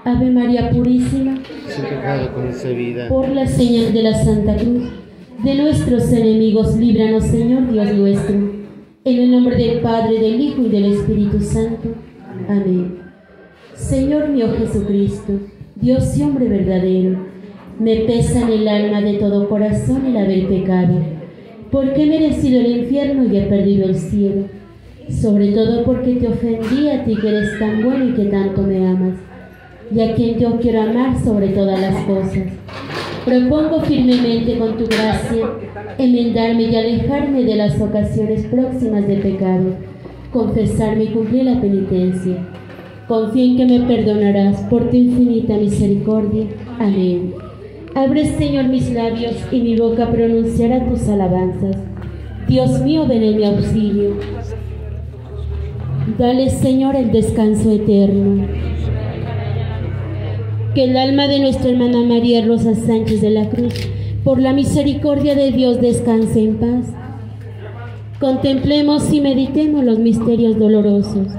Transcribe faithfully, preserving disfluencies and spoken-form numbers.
Ave María Purísima, sin pecado concebida. por la señal de la Santa Cruz, de nuestros enemigos, líbranos, Señor Dios nuestro. En el nombre del Padre, del Hijo y del Espíritu Santo. Amén. Señor mío Jesucristo, Dios y hombre verdadero, me pesa en el alma de todo corazón el haber pecado, porque he merecido el infierno y he perdido el cielo, sobre todo porque te ofendí a ti que eres tan bueno y que tanto me amas, y a quien yo quiero amar sobre todas las cosas. Propongo firmemente con tu gracia enmendarme y alejarme de las ocasiones próximas de pecado, confesarme y cumplir la penitencia. Confío en que me perdonarás por tu infinita misericordia. Amén. Abre, Señor, mis labios y mi boca pronunciará tus alabanzas. Dios mío, ven en mi auxilio. Dale, Señor, el descanso eterno. Que el alma de nuestra hermana María Rosa Sánchez de la Cruz, por la misericordia de Dios, descanse en paz. Contemplemos y meditemos los misterios dolorosos.